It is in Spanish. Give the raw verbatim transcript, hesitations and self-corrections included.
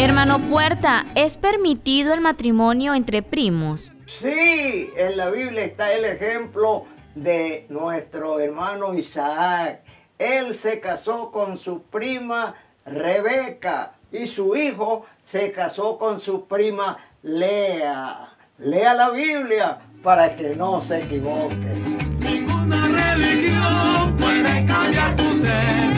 Hermano Puerta, ¿es permitido el matrimonio entre primos? Sí, en la Biblia está el ejemplo de nuestro hermano Isaac. Él se casó con su prima Rebeca y su hijo se casó con su prima Lea. Lea la Biblia para que no se equivoque. Ninguna religión puede cambiar tu ser.